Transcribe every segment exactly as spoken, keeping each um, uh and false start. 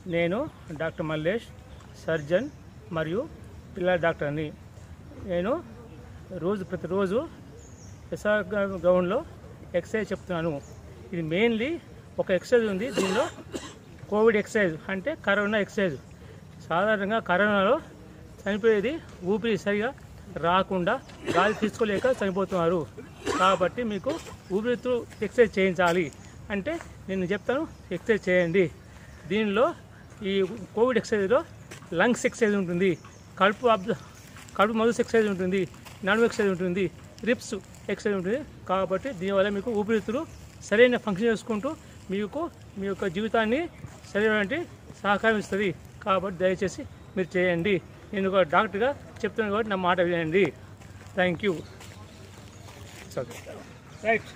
నేను doctor Mallesh, surgeon మరియు పిల్లల డాక్టర్ని. నేను రోజు ప్రతిరోజు ఎస్ఆర్ గ్రౌండ్లో ఎక్సర్సైజ్ చెప్తున్నాను. ఇది మెయిన్లీ ఒక ఎక్సర్సైజ్ ఉంది, దీనిలో కోవిడ్ ఎక్సర్సైజ్ అంటే కరోనా ఎక్సర్సైజ్. సాధారణంగా కరోనాలో చనిపోయేది ఊపిరి సరిగా రాకుండా గాలి తీసుకోలేక చనిపోతున్నారు. కాబట్టి మీకు ఊపిరితిత్తులు ఎక్సర్సైజ్ చేయించాలి అంటే నేను చెప్తాను, ఎక్సర్సైజ్ చేయండి. దీనిలో ఈ కోవిడ్ ఎక్సర్సైజ్లో లంగ్స్ ఎక్సర్సైజ్ ఉంటుంది, కడుపు అబ్ కడుపు మధుస్ ఎక్సర్సైజ్ ఉంటుంది, నడుము ఎక్సర్సైజ్ ఉంటుంది, రిప్స్ ఎక్సర్సైజ్ ఉంటుంది. కాబట్టి దీనివల్ల మీకు ఊపిరితిత్తులు సరైన ఫంక్షన్ చేసుకుంటూ మీకు మీ యొక్క జీవితాన్ని సరైన సహకారం ఇస్తుంది. కాబట్టి దయచేసి మీరు చేయండి. నేను ఒక డాక్టర్గా చెప్తున్నాను కాబట్టి నా మాట వినండి. Thank you. రైట్.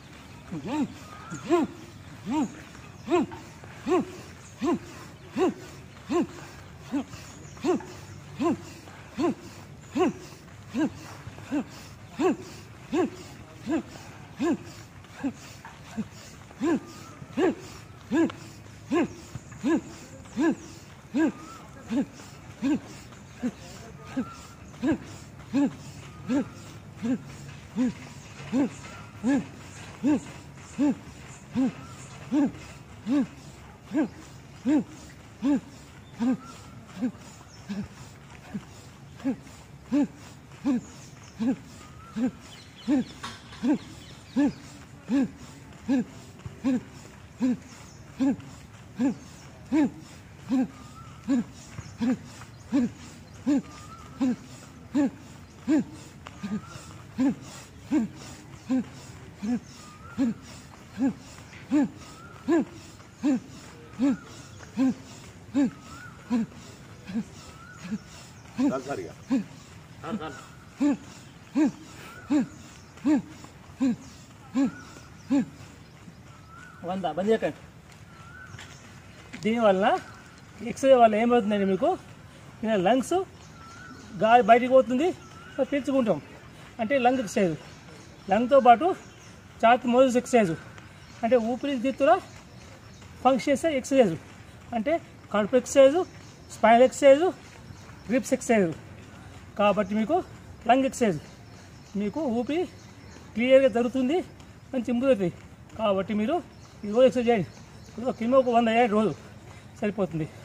వంద బంద్ చేయకండి. దీనివల్ల ఎక్సర్సైజ్ వల్ల ఏమవుతుందండి, మీకు లంగ్స్ గాలి బయటికి పోతుంది, పీల్చుకుంటాం అంటే లంగ్ ఎక్సర్సైజ్. లంగ్తో పాటు ఛాతీ మోజస్ ఎక్సర్సైజ్ అంటే ఊపిరితిత్తుల ఫంక్షన్ చేసే ఎక్సర్సైజ్ అంటే కడుపు exercise, spinal exercise, ribs exercise. కాబట్టి మీకు లంగ్ ఎక్సర్సైజ్ మీకు ఊపిరి క్లియర్గా జరుగుతుంది, మంచి ఇంప్రూవ్ అవుతుంది. కాబట్టి మీరు ఈ రోజు ఎక్సర్సైజ్ చేయండి. కింద ఒక వంద చేయండి, రోజు సరిపోతుంది.